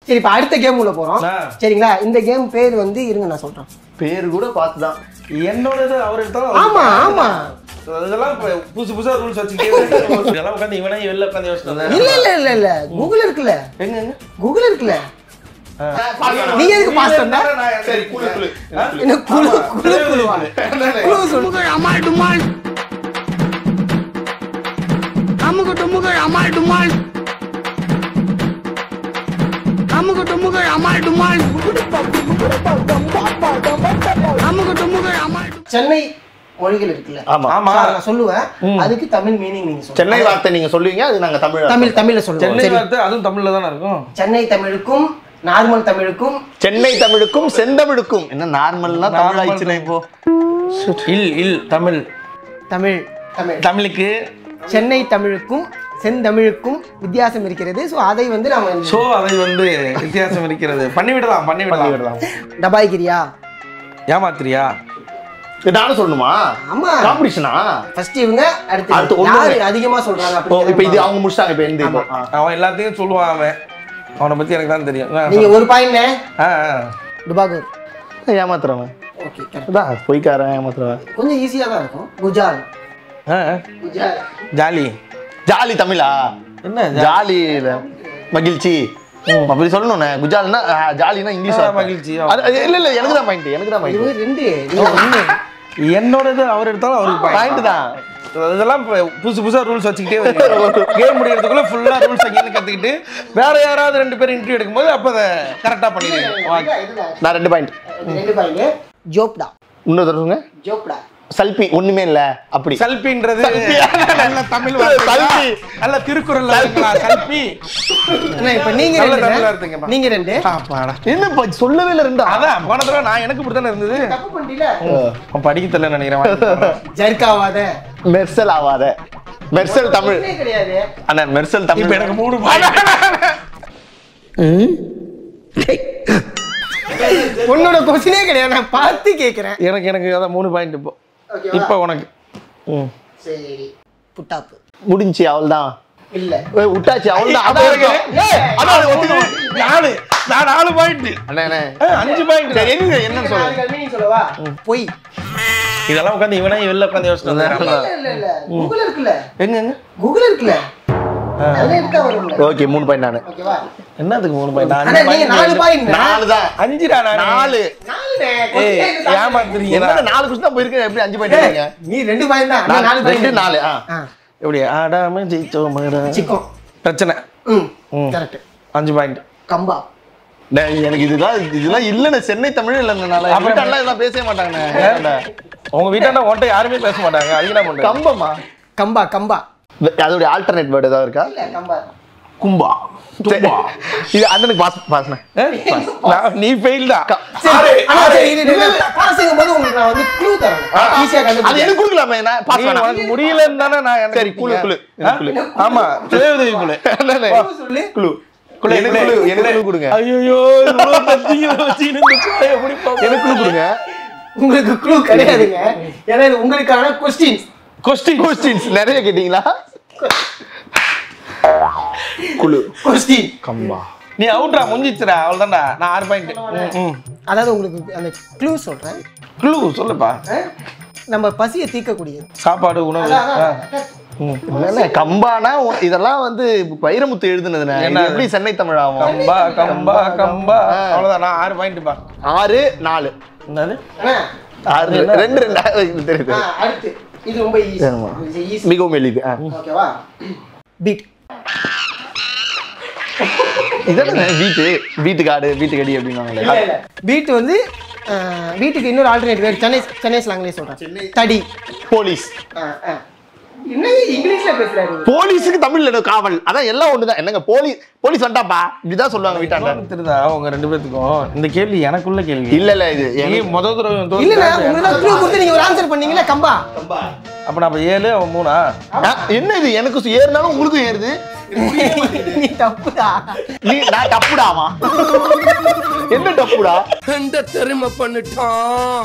சரி இப்ப அடுத்த கேம் உள்ள போறோம் சரிங்களா இந்த கேம் பேர் வந்து இருங்க நான் சொல்றேன் பேர் கூட பார்த்துதான் என்னோட அவர் எடுத்தாலும் ஆமா ஆமா அதெல்லாம் புதுசு புதுசா ரூல்ஸ் வச்சுக்கிட்டே இதெல்லாம் உட்காந்து இவனே வெளில உட்காந்து யோசிச்சு இல்ல இல்ல இல்ல இல்ல கூகுள் இருக்குல்ல எங்க கூகுள் இருக்குல்ல நீங்க எதுக்கு பாஸ் பண்ணா சரி குளு குளு என்ன குளு குளு குளுவா குளு சொல்லுங்க அமால் டுமால் அமுக டுமுக அமால் டுமால் அமுக டுமுக அமால் டுமால் அமுக டுமுக அமால் சென்னை மொழிகள் இருக்குல்ல ஆமா ஆமா நான் சொல்லுவேன் அதுக்கு தமிழ் மீனிங் நீங்க சொல்லுங்க சென்னை வார்த்தை நீங்க சொல்லுவீங்க அது நாங்க தமிழ்ல சொல்லுவோம் சென்னை வார்த்தை அதுவும் தமிழ்ல தான இருக்கும் சென்னை தமிழுக்கும் நார்மல் தமிழுக்கும் சென்னை தமிழுக்கும் செந்தமிழுக்கும் என்ன நார்மல்னா தமிழ் ஆயிடுச்சுனா இப்போ இல் தமிழ் தமிழ் தமிழ் தமிழுக்கு சென்னை தமிழுக்கும் செந்தமிழுக்கும் வித்தியாசம் இருக்கிறது சோ அதை வந்து நாம அதை வந்து வித்தியாசம் இருக்கிறது பண்ணிவிடலாம் டபாய்கிரியா ஏமாத்திரியா நானும் சொல்லணுமா ஆமா காம்படிஷனா ஃபர்ஸ்ட் இவங்க அடுத்து யாரு அதிகமா சொல்றாங்க அப்படி இப்போ இது அவங்க முடிச்சாங்க இப்போ எந்த இப்போ அவன் எல்லாத்தையும் சொல்லுவான் அவனை பத்தி எனக்கு தான் தெரியும் நீங்க ஒரு பாயிண்ட் டுபாகூர் ஏமாத்துறவன் ஓகே அதான் பொய்க்காரன் ஏமாத்துறவன் கொஞ்சம் ஈஸியா தான் இருக்கும் குஜால் குஜால் ஜாலி ஜாலி தமிழா என்ன ஜாலி மகிழ்ச்சி அப்படி சொல்லணும்ண்ணே குஜால்னா ஜாலினா இங்கிலீஷ் மகிழ்ச்சி இல்ல இல்ல எனக்கு தான் பாயிண்ட் இது ரெண்டு என்னோடது அவர் எடுத்தாலும் அவருக்கு பாயிண்ட் தான் இதெல்லாம் புதுசு புதுசா ரூல்ஸ் வச்சுக்கிட்டே கேம் முடியறதுக்குள்ள ஃபுல்லா ரூல்ஸ் அங்கேன்னு கத்துக்கிட்டு வேற யாராவது 2 பேர் இன்டர்வியூ எடுக்கும்போது அப்ப அதை கரெக்டா பண்ணிடுங்க நான் 2 பாயிண்ட் ஜோப்டா இன்னொரு தருங்க ஜோப்டா சல்பி ஒண்ணுமே இல்ல அப்படி சல்பின்றது நல்ல தமிழ் சல்பி நல்ல திருக்குறள்ல இருக்குங்களா சல்பி இப்ப நீங்க தமிழ்ல இருந்தீங்க நீங்க ரெண்டு என்ன சொல்லவே இல்ல ரெண்டு அதான் போன தடவை நான் எனக்கு இப்படி தான இருந்தது தப்பு பண்ணிட்டீல படிக்க தெரியல நினைக்கிறேன் ஜர்காவாத மெர்சல் ஆவாத மெர்சல் தமிழ் கிடையாது அண்ணா மெர்சல் தமிழ் இப்ப எனக்கு 3 பாயிண்ட் உன்னோட क्वेश्चनே கிடையாது நான் பார்த்து கேக்குறேன் எனக்கு அத 3 பாயிண்ட் இப்போ உனக்கு சரி புட்டாப்பு முடிஞ்சி அவள்தான் இல்ல விட்டாச்சு அவள்தான் நான் 4 பாயிண்ட் அண்ணே 5 பாயிண்ட் சரி என்ன சொல்லுங்க மீனிங் சொல்லவா போய் இதெல்லாம் உட்கார்ந்து இவனே வெளில உட்கார்ந்து யோசிச்சு இல்ல கூகுள் இருக்குல்ல எங்க கூகுள் இருக்குல்ல அதே எடுத்தா வரும்ல ஓகே 3 பாயிண்ட் நானு ஓகேவா என்னதுக்கு 3 பாயிண்ட் அண்ணா நீங்க 4 பாயிண்ட் 4 தான் 5 டா நான் 4 ஏய் ஏமாத்துறீங்க என்ன 4 क्वेश्चन தான் போயிருக்கு எப்படி 5 பாயிண்ட் இருக்கீங்க நீ 2 பாயிண்ட் தான் நான் 4 பாயிண்ட் 4 எப்படி ஆடாம ஜெயிச்சோமடா சிக்கோ பிரச்சனை கரெக்ட் 5 பாயிண்ட் கம்பா டேய் எனக்கு இதெல்லாம் இல்லன்னு சென்னை தமிழ் இல்லங்கனால அப்படி எல்லாம் இதெல்லாம் பேசவே மாட்டாங்கண்ணே உங்க வீட்டாண்ட ஓட்ட யாருமே பேச மாட்டாங்க அது என்ன பண்றது கம்பமா கம்பா கம்பா அதோட ஆல்டர்னேட் வேர்ட் ஏதாவது இருக்கா இல்ல கம்பா கும்பா இது அண்ணனுக்கு பாஸ்னா நீ ஃபெயில் தான் பாஸ்ங்கும்போது உங்களுக்கு நான் வந்து க்ளூ தரேன் ஈஸியா கண்டுபிடிங்க அது எனக்கு கொடுக்கலாமே நான் பாஸ் பண்ண உனக்கு முடியலன்னு தானே நான் சரி குளு ஆமா சுயஉதவி குழு சொல்லு குளு எனக்கு கொடுங்க ஐயோ இவ்வளவு தத்திங்க வச்சிட்டு எப்படி எனக்கு கொடுங்க உங்களுக்கு க்ளூ கிடையாதுங்க ஏன்னா இது உங்களுக்கான क्वेश्चंस நிறைய கேட்டிங்களா குளு क्वेश्चन கம்பா நீ அவுட்ரா முடிஞ்சிச்சுடா அவ்வளவுதான்டா நான் 6 பாயிண்ட் அதாவது உங்களுக்கு அந்த க்ளூ சொல்றேன் க்ளூ சொல்லுப்பா நம்ம பசியை தீர்க்கக்கூடியது சாப்பாடு உணவு இல்ல கம்பானா இதெல்லாம் வந்து வைரமுத்து எழுதுனதுனே எப்படி சென்னை தமிழ் ஆகும் கம்பா கம்பா கம்பா அவ்வளவுதான் நான் 6 பாயிண்ட் பா 6 4 என்னது 6 2 தெரியுது அடுத்து இது ரொம்ப ஈஸி மிகவும் எளிது ஓகேவா பீட் இதென்ன வீட்டுக்கு ஆடு வீட்டுக்கு அடி அப்படின்னாங்களே இல்ல பீட் வந்து வீட்டுக்கு இன்னொரு ஆல்டர்னேட் வேர்ட் சென்னை ஸ்லாங்லயே சொல்றேன் தடி போலீஸ் என்ன இங்கிலீஷ்ல பேசுறாரு போலீஸ்க்கு தமிழ்ல காவல் அதான் எல்லாம் ஒண்ணுதான் என்னங்க போலீஸ் வந்தாப்பா இப்படிதான் சொல்லுவாங்க வீட்டாண்ட தெரியுதா உங்க 2 பேத்துக்கும் இந்த கேள்வி எனக்குள்ள கேள்வி இல்ல இது முதல் தடவை இல்ல உங்களுக்கு க்ளூ கொடுத்து நீங்க ஒரு ஆன்சர் பண்ணீங்களா கம்பா அப்ப நான் 7 அவன் 3 என்ன இது எனக்கு ஏறுனாலும் உங்களுக்கு ஏறுது நீ தப்புடா நான் தப்புடாமா என்ன தப்புடா இந்த பெருமை பண்ணிட்டான்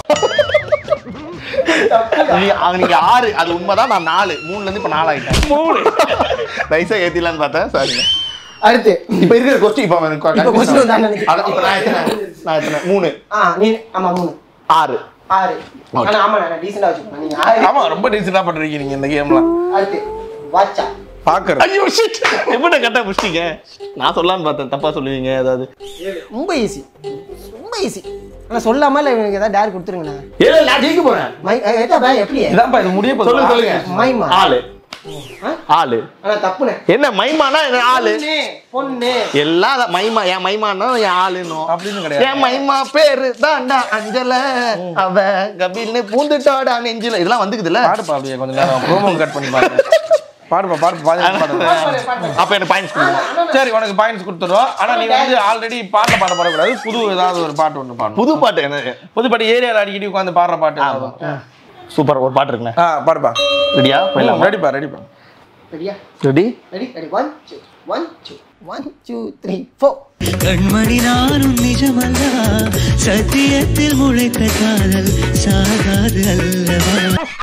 நீங்க 6 அது உண்மைதான் நான் 4 3ல இருந்து இப்ப 4 ஆயிட்டேன் 3 நைஸா ஏத்திடலான்னு பார்த்தேன் சாரிங்க அடுத்து இப்போ இருக்கிற கொஸ்டின் இப்போ இப்போ கொஸ்டின் வந்தா நினைக்கிறேன். இப்போ நான் எத்தனை 3 நீ ஆமா 3 6 ஆனா ஆமா நான் டீசெண்டா வச்சுக்கணும் நீங்க 6 ஆமா ரொம்ப டீசெண்டா பண்றீங்க நீங்க இந்த கேம்லாம். அடுத்து வாட்சா பாக்குறது ஐயோ ஷிட் எப்படி கரெக்டா புடிச்சீங்க? நான் சொல்லலாம்னு பார்த்தேன், தப்பா சொல்லுவீங்க ஏதாவது. ரொம்ப ஈஸி ஆனா சொல்லாம இல்ல இவனுக்கு ஏதாவது டேர் கொடுத்துருங்கண்ணா. ஏல நான் ஜெயிக்க போறேன். ஏட்டா பா எப்படி இதான்ப்பா இது முடிய போகுது. சொல்லுங்க மைமா ஆளு ஆனா தப்புனே. என்ன மைமானா ஆளு பொண்ணு எல்லாம் மைமா என் மைமானா என் ஆளுன்னு அப்படின்னு கிடையாது. என் மைமா பேரு தாண்டா அஞ்சல அவ கபில்னு பூந்துட்டாடா நெஞ்சில இதெல்லாம் வந்துக்குதுல்ல. பாடுப்பா அப்படியே கொஞ்ச நேரம் ப்ரோமோ கட் பண்ணி பாருங்க. பாடுப்பா பாடு. அப்ப எனக்கு பாயிண்ட்ஸ் கொடுங்க. சரி உனக்கு பாயிண்ட்ஸ் கொடுத்துறோம். ஆனா நீ வந்து ஆல்ரெடி பாட்ட பாடக்கூடாது. புது ஏதாவது ஒரு பாட்டு ஒன்று பாடணும். புது பாட்டு என்ன? புது பாட்டு ஏரியாவில் அடிக்கடி உட்காந்து பாடுற பாட்டு. சூப்பர் ஒரு பாட்டு இருக்குண்ணே. பாடுப்பா. ரெடியா? ரெடிப்பா. ரெடியா? ரெடி 1 2 1 2 3 4. கண்மணி நானும் நிஜமல்ல, சத்தியத்தில் முளைத்த காதல் சாகாது அல்லவா.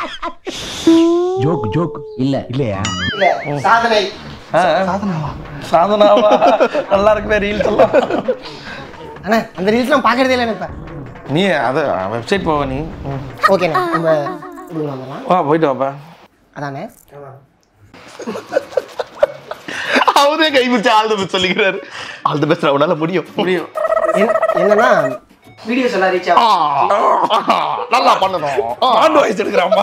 ஜோக் இல்லையா? இல்ல சாதனை. சாதனாவா? நல்லா இருக்குமே ரீல்ஸ் எல்லாம். அண்ணா அந்த ரீல்ஸ்லாம் பார்க்கறதே இல்லை இப்ப. நீ அது வெப்சைட் போவ நீ. ஓகேண்ணா நம்ம இப்படி வந்துடலாம். போயிட்டு வாப்பா. அதானே அவரே கை பிடிச்ச ஆல் தி பெஸ்ட் சொல்லிக்கிறாரு. ஆல் தி பெஸ்ட் அவனால முடியும். என்னன்னா வீடியோஸ் எல்லாம் ரீச் ஆகும். நல்லா பண்ணணும். On voice எடுக்கறாமா?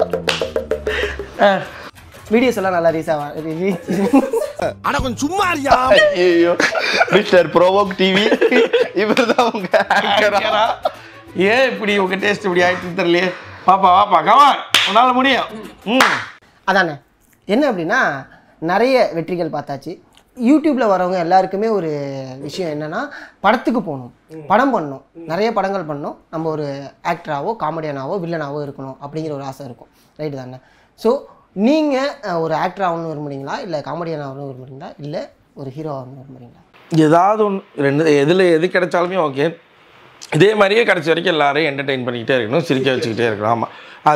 வீடியோஸ் எல்லாம் நல்லா ரீச் ஆகும். அட கொஞ்சம் சும்மா இருயா. ஐயோ மிஸ்டர் ப்ரோவோக் டிவி இவர்தான் உங்க ஆங்கரா. ஏன் இப்படி உங்க டேஸ்ட் இப்படி ஆயிட்டு தெரியலையே. வாப்பா கமான் உன்னால முடியும். அதானே என்ன அப்படின்னா நிறைய வெற்றிகள் பார்த்தாச்சு. யூடியூப்பில் வரவங்க எல்லாருக்குமே ஒரு விஷயம் என்னென்னா படத்துக்கு போகணும், படம் பண்ணணும், நிறைய படங்கள் பண்ணணும், நம்ம ஒரு ஆக்டராகவோ காமெடியனாவோ வில்லனாவோ இருக்கணும் அப்படிங்கிற ஒரு ஆசை இருக்கும். ரைட்டு தானே? ஸோ நீங்கள் ஒரு ஆக்டர் ஆகணும்னு விரும்புறீங்களா, இல்லை காமெடியன் ஆகணும்னு விரும்புறீங்களா, இல்லை ஒரு ஹீரோ ஆகணும்னு விரும்புறீங்களா? ஏதாவது ஒன்று எது கிடைச்சாலுமே ஓகே. இதே மாதிரியே கடைசி வரைக்கும் எல்லாரையும் என்டர்டெயின் பண்ணிக்கிட்டே இருக்கணும், சிரிக்க வச்சுக்கிட்டே இருக்கணும். ஆமாம்,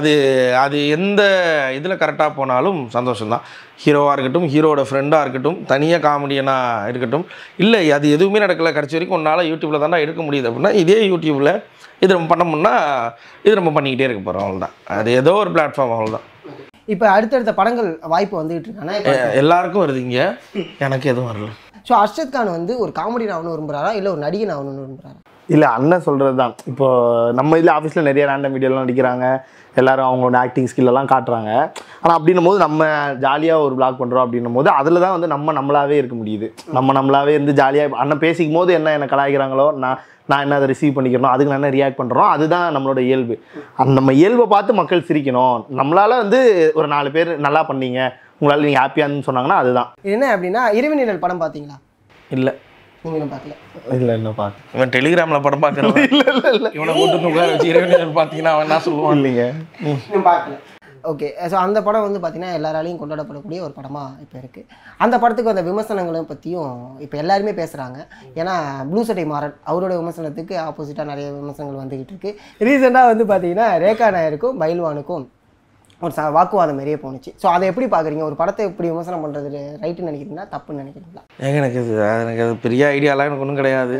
அது எந்த இதில் கரெக்டாக போனாலும் சந்தோஷம்தான். ஹீரோவாக இருக்கட்டும், ஹீரோட ஃப்ரெண்டாக இருக்கட்டும், தனியாக காமெடியனாக இருக்கட்டும், இல்லை அது எதுவுமே நடக்கலை கடைசி வரைக்கும் உன்னால் யூடியூப்பில் தானே எடுக்க முடியுது அப்படின்னா இதே யூடியூப்பில் இது நம்ம பண்ணோம்னா இது நம்ம பண்ணிக்கிட்டே இருக்க போகிறோம். அவ்வளோதான். அது ஏதோ ஒரு பிளாட்ஃபார்ம், அவ்வளோதான். இப்போ அடுத்தடுத்த படங்கள் வாய்ப்பு வந்துகிட்டு இருக்கானா? எல்லாருக்கும் வருது, இங்கே எனக்கு எதுவும் வரல. ஸோ ஹர்ஷத் கான் வந்து ஒரு காமெடியன் ஆகணும்னு விரும்புகிறாரா, இல்லை ஒரு நடிகன் ஆகணும்னு விரும்புகிறாரா? இல்லை அண்ணன் சொல்கிறது தான். இப்போ நம்ம இதில் ஆஃபீஸில் நிறைய ரேண்டம் வீடியோலாம் நடிக்கிறாங்க, எல்லோரும் அவங்களோட ஆக்டிங் ஸ்கில்லெல்லாம் காட்டுறாங்க. ஆனால் அப்படின்னும் போது நம்ம ஜாலியாக ஒரு விளாக் பண்ணுறோம் அப்படின்னும் போது அதில் தான் வந்து நம்மளாவே இருக்க முடியுது. நம்மளாவே இருந்து ஜாலியாக அண்ணன் பேசிக்கும் போது என்ன கலாய்க்கிறாங்களோ நான் என்ன அதை ரிசீவ் பண்ணிக்கிறோம், அதுக்கு நான் என்ன ரியாக்ட் பண்ணுறோம், அதுதான் நம்மளோட இயல்பு. நம்ம இயல்பை பார்த்து மக்கள் சிரிக்கணும். நம்மளால் வந்து ஒரு 4 பேர் நல்லா பண்ணீங்க, உங்களால் நீங்கள் ஹாப்பியான்னு சொன்னாங்கன்னா அதுதான். என்ன அப்படின்னா இரவு நிழல் படம் பார்த்தீங்களா? இல்லை, நீங்களும் பார்க்கல? இல்லை என்ன பார்க்க இவன் டெலிகிராமில் படம் பார்க்குறேன். இல்லை இவனை கூட்டு உட்கார வச்சு இரவு பார்த்தீங்கன்னா அவன் என்ன சொல்லுவான்? இல்லைங்க இன்னும் பார்க்கல. ஓகே. ஸோ அந்த படம் வந்து பார்த்தீங்கன்னா எல்லாராலையும் கொண்டாடப்படக்கூடிய ஒரு படமாக இப்போ இருக்குது. அந்த படத்துக்கு வந்த விமர்சனங்களும் பற்றியும் இப்போ எல்லாருமே பேசுகிறாங்க. ஏன்னா ப்ளூ சட்டை மாறன் அவரோட விமர்சனத்துக்கு ஆப்போசிட்டாக நிறைய விமர்சனங்கள் வந்துக்கிட்டு இருக்குது. ரீசெண்டாக வந்து பார்த்தீங்கன்னா ரேகா நாயருக்கும் பைல்வானுக்கும் ஒரு வாக்குவாதம் மாதிரியே போணுச்சு. ஸோ அதை எப்படி பார்க்குறீங்க? ஒரு படத்தை எப்படி விமர்சனம் பண்ணுறது ரைட்டுன்னு நினைக்கிறீங்களா, தப்புன்னு நினைக்கிறீங்களா? எனக்கு அது பெரிய ஐடியாலாம் எனக்கு ஒன்றும் கிடையாது.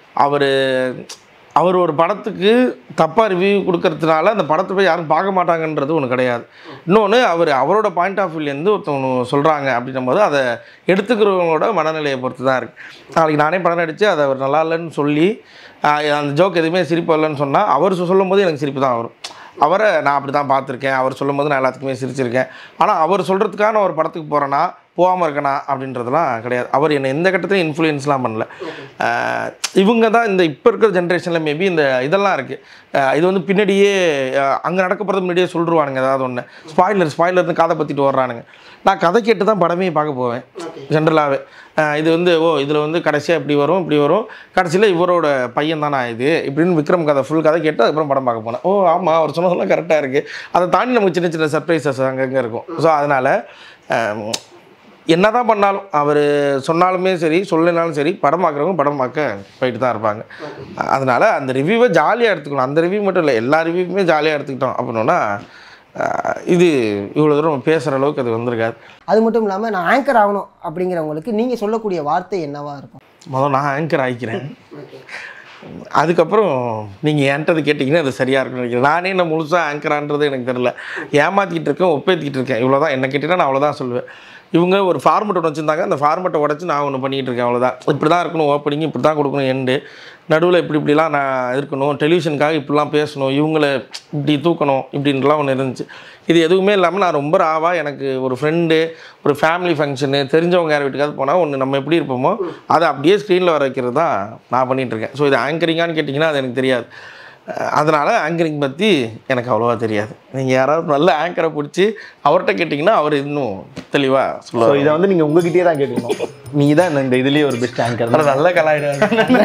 அவர் ஒரு படத்துக்கு தப்பாக ரிவ்யூ கொடுக்கறதுனால அந்த படத்தை போய் யாரும் பார்க்க மாட்டாங்கன்றது ஒன்று கிடையாது. இன்னொன்று அவரோட பாயிண்ட் ஆஃப் வியூலேருந்து ஒருத்தவங்க சொல்கிறாங்க அப்படின்னும் போது அதை எடுத்துக்கிறவங்களோட மனநிலையை பொறுத்து தான் இருக்குது. நாளைக்கு நானே படம் நடித்து அதை அவர் நல்லா இல்லைன்னு சொல்லி அந்த ஜோக் எதுவுமே சிரிப்பு இல்லைன்னு சொன்னால் அவர் சொல்லும் போது எனக்கு சிரிப்பு தான் வரும். அவரை நான் அப்படி தான் பார்த்துருக்கேன், அவர் சொல்லும் போது நான் எல்லாத்துக்குமே சிரிச்சிருக்கேன். ஆனால் அவர் சொல்கிறதுக்கான ஒரு படத்துக்கு போகிறேன்னா போகாமல் இருக்கணா அப்படின்றதுலாம் கிடையாது. அவர் என்னை எந்த கட்டத்திலையும் இன்ஃப்ளூயன்ஸ்லாம் பண்ணல. இவங்க தான் இந்த இப்போ இருக்கிற ஜென்ரேஷனில் மேபி இந்த இதெல்லாம் இருக்குது. இது வந்து பின்னாடியே அங்கே நடக்க போகிறது முன்னாடியே சொல்லிடுவானுங்க. ஏதாவது ஒன்று ஸ்பாய்லர்னு கதை பற்றிட்டு வர்றானுங்க. நான் கதை கேட்டு தான் படமே பார்க்க போவேன் ஜென்ரலாகவே. இது வந்து இதில் வந்து கடைசியாக இப்படி வரும் கடைசியில் இவரோட பையன் தானே இது இப்படின்னு விக்ரம் கதை ஃபுல் கதை கேட்டு அதுக்கப்புறம் படம் பார்க்க போனேன். ஆமாம் அவர் சொன்னதெல்லாம் கரெக்டாக இருக்குது. அதை தாண்டி நமக்கு சின்ன சின்ன சர்ப்ரைசஸ் அங்கங்கே இருக்கும். ஸோ அதனால் என்ன தான் பண்ணாலும் அவர் சொன்னாலுமே சரி சொல்லனாலும் சரி படம் பார்க்குறவங்க படம் பார்க்க போயிட்டு தான் இருப்பாங்க. அதனால் அந்த ரிவ்யூவை ஜாலியாக எடுத்துக்கணும். அந்த ரிவ்யூ மட்டும் இல்லை, எல்லா ரிவ்யூக்குமே ஜாலியாக எடுத்துக்கிட்டோம் அப்படின்னா இது இவ்வளோ தூரம் பேசுகிற அளவுக்கு அது வந்திருக்காது. அது மட்டும் இல்லாமல் நான் ஆங்கர் ஆகணும் அப்படிங்கிறவங்களுக்கு நீங்கள் சொல்லக்கூடிய வார்த்தை என்னவா இருக்கும்? முதல்ல நான் ஆங்கர் ஆகிக்கிறேன், அதுக்கப்புறம் நீங்கள் என்கிட்ட கேட்டிங்கன்னா அது சரியாக இருக்குன்னு நினைக்கிறேன். நானே என்ன முழுசாக ஆங்கரான்றது எனக்கு தெரில, ஏமாற்றிக்கிட்டு இருக்கேன், ஒப்பேற்றிக்கிட்டு இருக்கேன், இவ்வளோ தான். என்ன கேட்டிங்கன்னா நான் அவ்வளோதான் சொல்லுவேன். இவங்க ஒரு ஃபார்மெட் ஒன்று வச்சுருந்தாங்க, அந்த ஃபார்மெட்டை உடச்சி நான் ஒன்று பண்ணிகிட்டு இருக்கேன், அவ்வளோதான். இப்படி தான் இருக்கணும் ஓப்பனிங், இப்படி தான் கொடுக்கணும் எண்டு, நடுவில் இப்படிலாம் நான் இருக்கணும், டெலிவிஷனுக்காக இப்படிலாம் பேசணும், இவங்களை இப்படி தூக்கணும் இப்படின்லாம் ஒன்று இருந்துச்சு. இது எதுவுமே இல்லாமல் நான் ரொம்ப ராவாக எனக்கு ஒரு ஃப்ரெண்டு, ஒரு ஃபேமிலி ஃபங்க்ஷனு, தெரிஞ்சவங்க யார் வீட்டுக்காவது போனால் ஒன்று நம்ம எப்படி இருப்போமோ அதை அப்படியே ஸ்க்ரீனில் வர வைக்கிறது தான் நான் பண்ணிகிட்ருக்கேன். ஸோ இது ஆங்கரிங்கான்னு கேட்டிங்கன்னா அது எனக்கு தெரியாது. அதனால் ஆங்கரிங் பற்றி எனக்கு அவ்வளோவா தெரியாது. நீங்கள் யாராவது நல்ல ஆங்கரை பிடிச்சி அவர்கிட்ட கேட்டிங்கன்னா அவர் இன்னும் தெளிவாக சொல்லுவார். இதை வந்து நீங்கள் உங்ககிட்டயே தான் கேட்கணும். நீ தான் இந்த இதுலேயே ஒரு பெஸ்ட் ஆங்கர். நல்ல கலாயிடாது.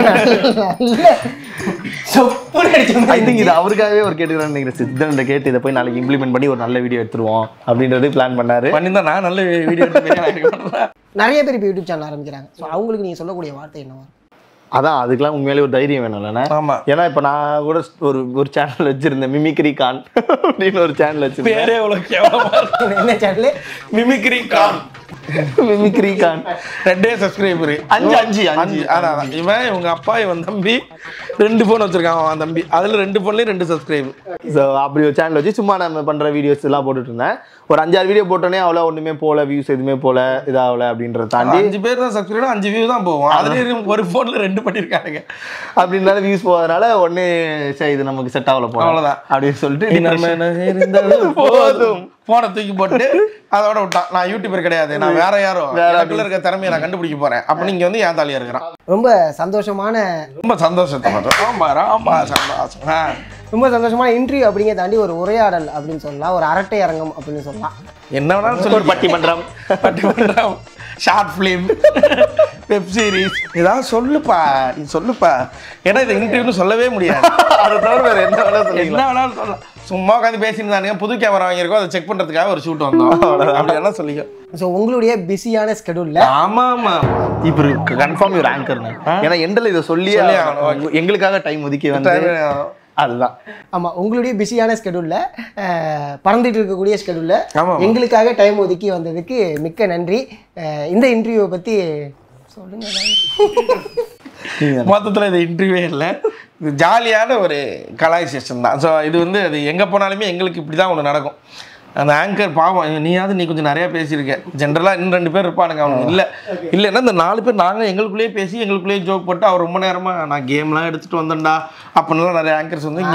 ஐ திங்க் இது அவருக்காகவே ஒரு கேட்டுக்கிறான்னு நினைக்கிறேன். சித்தன் கேட்டு இதை போய் நாளைக்கு இம்ப்ளிமெண்ட் பண்ணி ஒரு நல்ல வீடியோ எடுத்துருவோம் அப்படின்றது பிளான் பண்ணாரு. பண்ணியிருந்தா நான் நல்ல வீடியோ எடுத்து நிறைய பேர் இப்போ யூடியூப் சேனல் ஆரம்பிக்கிறாங்க. ஸோ அவங்களுக்கு நீங்கள் சொல்லக்கூடிய வார்த்தை என்னவா? அதான் அதுக்கெல்லாம் உண்மையிலே ஒரு தைரியம் வேணும் இல்லைண்ணா? ஆமாம். ஏன்னா இப்போ நான் கூட ஒரு சேனல் வச்சுருந்தேன், மிமிக்ரி கான் அப்படின்னு ஒரு சேனல் வச்சுருந்தேன். பேரே எவ்வளோ கேவலமாக இருக்கும். என்ன சேனல்? மிமிக்ரி கான். மிமிக்ரி கான் 2 சப்ஸ்கிரைபரு, 5. அதான் இவன் இவங்க அப்பா இவன் தம்பி 2 ஃபோன் வச்சுருக்கான். அவன் தம்பி அதில் 2 ஃபோன்லேயும் 2 சப்ஸ்கிரைபர். ஸோ அப்படி ஒரு சேனல் வச்சு சும்மா நம்ம பண்ணுற வீடியோஸ் எல்லாம் போட்டுட்டு இருந்தேன். ஒரு 5-6 வீடியோ போட்டோன்னே அவ்வளோ ஒன்றுமே போகல, வியூஸ் எதுவுமே போகல, இதாகல அப்படின்றத தாண்டி 5 பேர் தான் சப்ஸ்கிரைபர், 5 வியூ தான் போவோம். அதுலேயே ஒரு ஃபோனில் 2 பண்ணியிருக்காங்க. அப்படின்னால வியூஸ் போகிறதுனால ஒன்று சரி இது நமக்கு செட் ஆகல போகலாம், அவ்வளோதான் அப்படின்னு சொல்லிட்டு நம்ம என்ன இருந்தாலும் போதும் ஃபோனை தூக்கி போட்டு அதோட விட்டான். நான் யூடியூபர் கிடையாது, நான் வேற யாரோ எனக்குள்ள இருக்க திறமையை நான் கண்டுபிடிக்க போறேன் அப்படின்னு இங்கே வந்து ஏன் தாலியாக இருக்கிறான். ரொம்ப சந்தோஷமான சந்தோஷத்தை மட்டும் சந்தோஷம். ரொம்ப சந்தோஷமான இன்டர்வியூ அப்படிங்கிறத தாண்டி ஒரு உரையாடல் அப்படின்னு சொல்லலாம், ஒரு அரட்டை அரங்கம் அப்படின்னு சொல்லலாம். என்ன வேணாலும் சொல்லி, ஒரு பட்டிமன்றம், ஷார்ட் ஃபிலிம், வெப் சீரிஸ், ஏதாவது சொல்லுப்பா, நீ சொல்லுப்பா. ஏன்னா இதை இன்டர்வியூன்னு சொல்லவே முடியாது. அதை தவிர வேறு என்ன வேணாலும் சொல்லி என்ன வேணாலும் சொல்லலாம். சும்மா உட்காந்து பேசியிருந்தானுங்க, புது கேமரா வாங்கியிருக்கோம், அதை செக் பண்ணுறதுக்காக ஒரு ஷூட் வந்தோம், அப்படி எல்லாம் சொல்லிக்க. ஸோ உங்களுடைய பிஸியான ஸ்கெடியூலில் ஆமாம் ஆமாம் இப்போ கன்ஃபார்ம் ஒரு ஆங்கர்னு, ஏன்னா எண்டில் இதை சொல்லி எங்களுக்காக டைம் ஒதுக்கி வந்து அதுதான். ஆமாம், உங்களுடைய பிஸியான ஸ்கெடியூலில் பறந்துட்டு இருக்கக்கூடிய ஸ்கெடியூலில் எங்களுக்காக டைம் ஒதுக்கி வந்ததுக்கு மிக்க நன்றி. இந்த இன்டர்வியூவை பற்றி சொல்லுங்க. மொத்தத்தில் இது இன்டர்வியூவே இல்லை, இது ஜாலியான ஒரு கலாய் செஷன் தான். ஸோ இது வந்து அது எங்கே போனாலுமே எங்களுக்கு இப்படி தான் ஒன்று நடக்கும். அந்த ஆங்கர் பாவம், நீ கொஞ்சம் நிறையா பேசியிருக்க, ஜென்ரலாக இன்னும் 2 பேர் இருப்பானுங்க, அவங்க இல்லைன்னா இந்த 4 பேர் நாங்கள் எங்களுக்குள்ளேயே பேசி எங்களுக்குள்ளேயே ஜோக் போட்டு அவர் ரொம்ப நேரமாக நான் கேம்லாம் எடுத்துகிட்டு வந்தேன்டா அப்படின்லாம் நிறைய ஆங்கர்ஸ் வந்து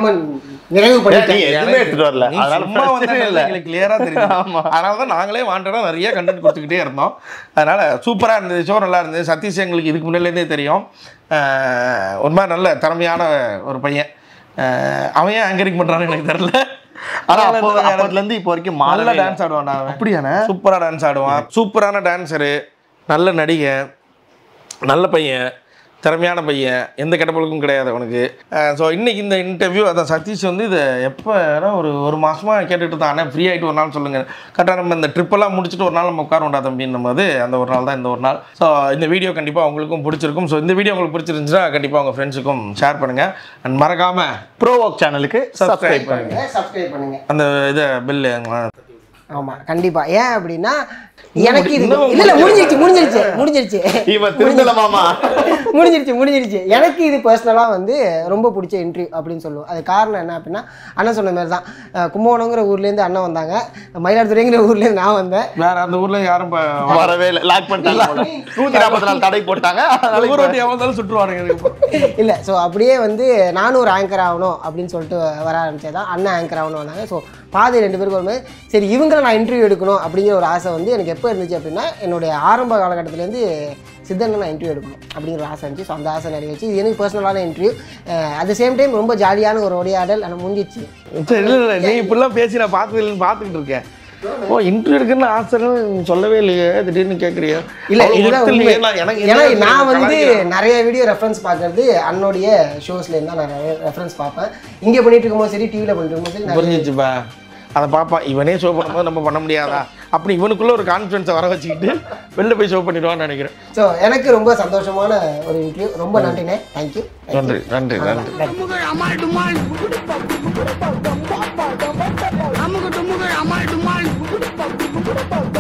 எடுத்துட்டு வரல, சும்மா வந்து எங்களுக்கு கிளியராக தெரியும். அதனால தான் நாங்களே வாண்டடாக நிறைய கண்டென்ட் கொடுத்துக்கிட்டே இருந்தோம். அதனால் சூப்பராக இருந்தது, ஷோ நல்லா இருந்தது. சதீஷ் எங்களுக்கு இதுக்கு முன்னாடிலேருந்தே தெரியும், ஒரு மாதிரி நல்ல திறமையான ஒரு பையன். அவன் ஏன் ஆங்கரிங் பண்ணுறான்னு எனக்கு தெரியல. அப்போதுலேருந்து இப்போ வரைக்கும் நல்ல டான்ஸ் ஆடுவான். அப்படியாண்ணே? சூப்பராக டான்ஸ் ஆடுவான், சூப்பரான டான்ஸரு, நல்ல நடிகை, நல்ல பையன், திறமையான பையன், எந்த கெட்டப்பழுக்கும் கிடையாது அவனுக்கு. ஸோ இன்றைக்கி இந்த இன்டர்வியூ அதான் சதீஷ் வந்து இதை எப்போ ஒரு மாதமாக கேட்டுட்டு தான், ஆனால் ஃப்ரீ ஆகிட்டு ஒரு நாள் சொல்லுங்கள், கரெக்டாக நம்ம இந்த ட்ரிப்பெல்லாம் முடிச்சுட்டு ஒரு நாள் நம்ம உட்காரோண்டா தம்பின்னும் போது அந்த ஒரு நாள் தான் இந்த ஒரு நாள். ஸோ இந்த வீடியோ கண்டிப்பாக உங்களுக்கும் பிடிச்சிருக்கும். ஸோ இந்த வீடியோ உங்களுக்கு பிடிச்சிருந்துச்சுன்னா கண்டிப்பாக உங்கள் ஃப்ரெண்ட்ஸுக்கும் ஷேர் பண்ணுங்கள். அண்ட் மறக்காமல் ப்ரோவோக் சேனலுக்கு சப்ஸ்கிரைப் பண்ணுங்கள். அந்த இதை பில்லு. ஆமாம், கண்டிப்பாக. ஏன் அப்படின்னா எனக்கு இது இல்லை முடிஞ்சிருச்சு எனக்கு இது பர்சனலாக வந்து ரொம்ப பிடிச்ச இன்டர்வியூ அப்படின்னு சொல்லுவோம். அது காரணம் என்ன அப்படின்னா, அண்ணன் சொன்ன மாதிரி தான், கும்பகோணங்கிற ஊர்லேருந்து அண்ணன் வந்தாங்க, மயிலாடுதுறைங்கிற ஊர்லேருந்து நான் வந்தேன். வேற அந்த ஊரில் யாரும் வரவே இல்லை, லாக் பண்ணிட்டாங்க, 144 தடை போட்டாங்க, எவ்வளோ சுற்றுவாருங்க இல்லை. ஸோ அப்படியே வந்து நானும் ஒரு ஆங்கர் ஆகணும் அப்படின்னு சொல்லிட்டு வர ஆரம்பிச்சது தான், அண்ணன் ஆங்கர் ஆகணும் வந்தாங்க. ஸோ பாதி 2 பேருக்கு வரும்போது சரி இவங்களை நான் இன்டர்வியூ எடுக்கணும் அப்படிங்கிற ஒரு ஆசை வந்து எனக்கு எப்போ இருந்துச்சு அப்படின்னா, என்னுடைய ஆரம்ப காலகட்டத்திலேருந்து சித்தனை நான் இன்டர்வியூ எடுக்கணும் அப்படிங்கிற ஆசை இருந்துச்சு. ஸோ அந்த ஆசை நிறைவேச்சு. இது எனக்கு பர்சனலான interview, at the same time ரொம்ப ஜாலியான ஒரு உரையாடல். ஆனால் முடிஞ்சிச்சு. இல்லை நீ இப்படிலாம் பேசி நான் பார்த்துக்கிட்டு இருக்கேன். ஓ இன்டர்வியூ எடுக்கணும்னு ஆசைன்னு சொல்லவே இல்லையே, திடீர்னு கேட்குறியா? இல்லை இதுதான் ஏன்னா நான் வந்து நிறைய வீடியோ ரெஃபரன்ஸ் பார்க்கறது அண்ணனுடைய ஷோஸ்லேருந்து தான் நான் ரெஃபரன்ஸ் பார்ப்பேன். இங்கே பண்ணிட்டு இருக்கும்போது சரி, டிவியில் பண்ணிட்டு இருக்கும்போது சரி, புரிஞ்சிச்சுப்பா. அதை பார்ப்பான், இவனே ஷோ பண்ணும்போது நம்ம பண்ண முடியாதா அப்படி இவனுக்குள்ள ஒரு கான்ஃபிடன்ஸை வர வச்சுக்கிட்டு வெளில போய் ஷோ பண்ணிடுவான்னு நினைக்கிறேன். ஸோ எனக்கு ரொம்ப சந்தோஷமான ஒரு இன்டர்வியூ. ரொம்ப நன்றிண்ணே. தேங்க்யூ. நன்றி. அமுக டுமுக அமால் டுமால்